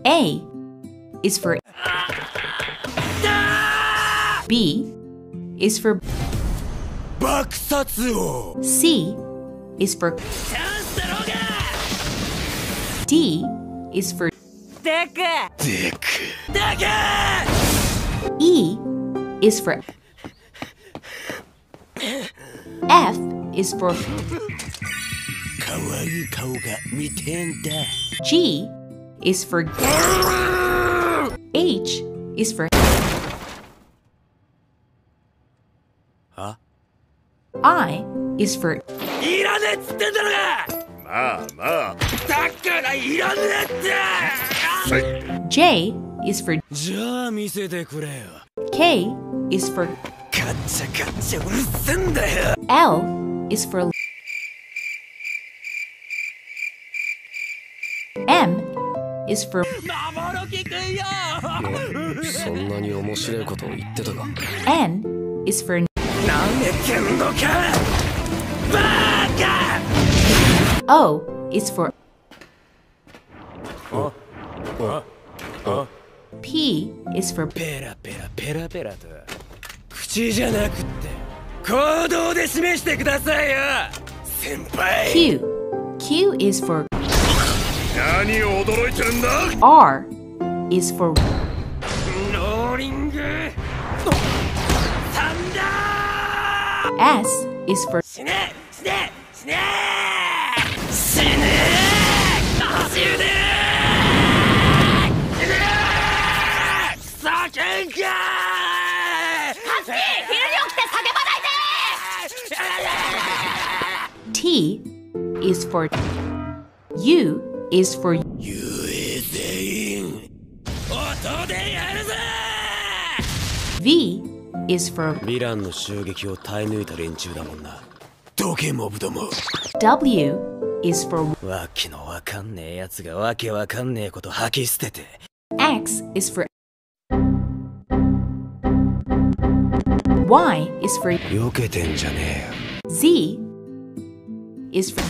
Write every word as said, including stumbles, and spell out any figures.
A is for B is for C is for D is for E is for F is for G is for H is for I is for J is for K is for L is for M is for N is for O is for P is for Q. Q is for R is for S is for T is for U is for V is for W is for X is for Y is for Z is for